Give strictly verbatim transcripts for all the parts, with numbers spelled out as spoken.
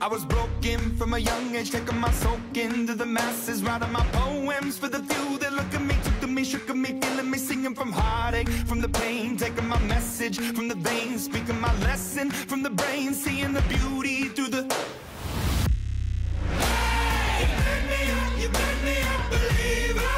I was broken from a young age, taking my soak into the masses, writing my poems for the few that look at me, took to me, shook at me, feeling me, singing from heartache, from the pain, taking my message from the veins, speaking my lesson from the brain, seeing the beauty through the... Hey, you made me up, you made me a believer,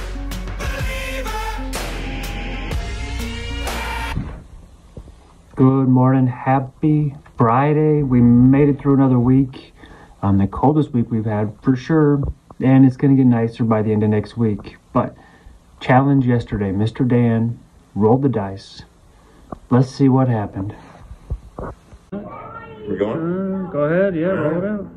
believer. Good morning, happy Friday. We made it through another week, um, the coldest week we've had for sure, and it's going to get nicer by the end of next week. But challenge yesterday, Mister Dan rolled the dice. Let's see what happened. We're going? Uh, go ahead, yeah, roll it out.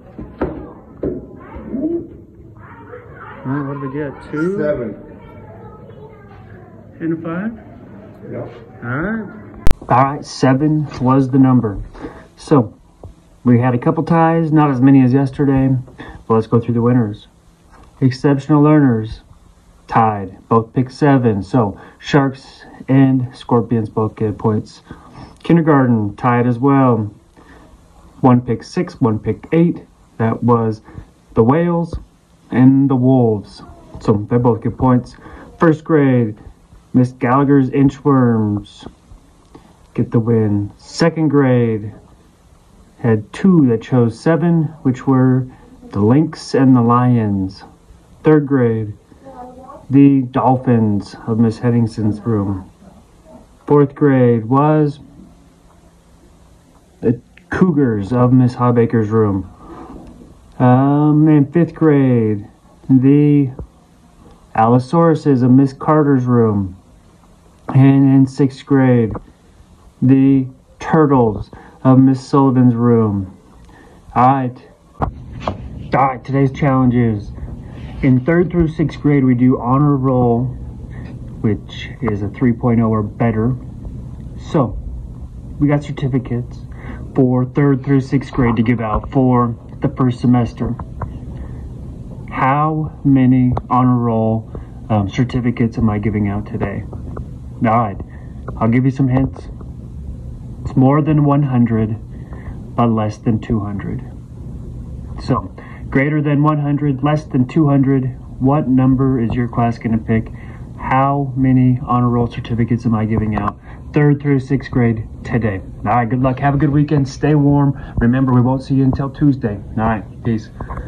Uh, what did we get? Two? Seven. And a five? Yep. All right. All right, seven was the number. So, we had a couple ties, not as many as yesterday, but let's go through the winners. Exceptional learners tied, both picked seven. So, Sharks and Scorpions both get points. Kindergarten tied as well. One picked six, one picked eight. That was the Whales and the Wolves. So, they both get points. First grade, Miss Gallagher's Inchworms get the win. Second grade had two that chose seven, which were the Lynx and the Lions. Third grade, the Dolphins of Miss Henningson's room. Fourth grade was the Cougars of Miss Hawbaker's room. Um, and fifth grade, the Allosauruses of Miss Carter's room. And in sixth grade, the Turtles of Miss Sullivan's room. Alright. Alright, today's challenge is in third through sixth grade we do honor roll, which is a three point oh or better. So, we got certificates for third through sixth grade to give out for the first semester. How many honor roll um, certificates am I giving out today? Alright, I'll give you some hints. It's more than one hundred, but less than two hundred. So, greater than one hundred, less than two hundred, what number is your class going to pick? How many honor roll certificates am I giving out third through sixth grade today? All right, good luck. Have a good weekend. Stay warm. Remember, we won't see you until Tuesday. All right, peace.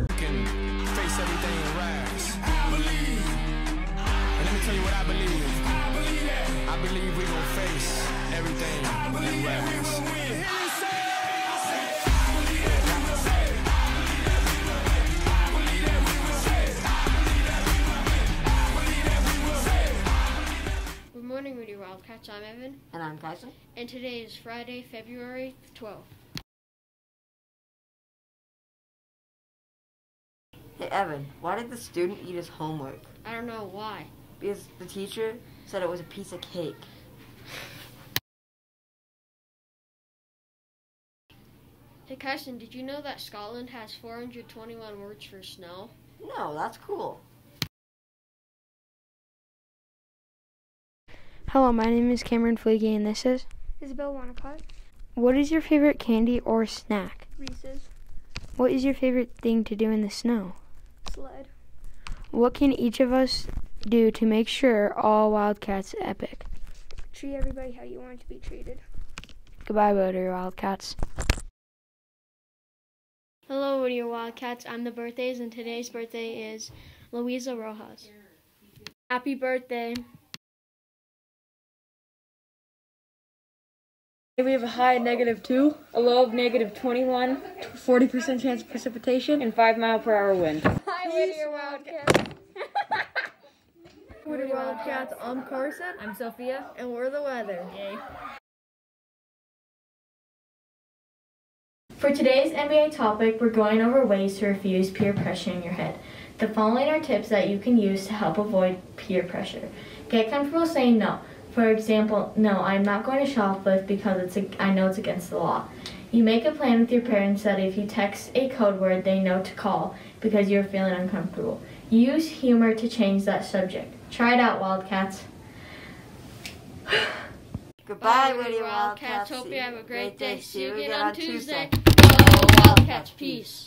Good morning, Rudy Wildcats. I'm Evan. And I'm Tyson. And today is Friday, February twelfth. Hey Evan, why did the student eat his homework? I don't know why. Because the teacher said it was a piece of cake. Hey Kyson, did you know that Scotland has four hundred twenty-one words for snow? No, that's cool. Hello, my name is Cameron Fleege and this is Isabel Wanacott. What is your favorite candy or snack? Reese's. What is your favorite thing to do in the snow? Sled. What can each of us do to make sure all Wildcats epic? Treat everybody how you want to be treated. Goodbye, Whittier Wildcats. Hello, Whittier Wildcats. I'm the birthdays, and today's birthday is Louisa Rojas. Happy birthday. We have a high of negative two, a low of negative twenty-one, forty percent chance of precipitation, and five mile per hour wind. Hi, Whittier Wildcats. Whittier Wildcats, I'm Carson. I'm Sophia. And we're the weather. Yay. For today's N B A topic, we're going over ways to refuse peer pressure in your head. The following are tips that you can use to help avoid peer pressure. Get comfortable saying no. For example, no, I'm not going to shoplift because it's a, I know it's against the law. You make a plan with your parents that if you text a code word, they know to call because you're feeling uncomfortable. Use humor to change that subject. Try it out, Wildcats. Goodbye, Bye, Whittier Wildcats. Wildcats. Hope you have a great day. See you again on Tuesday. Tuesday. Go Wildcats. Peace. Peace.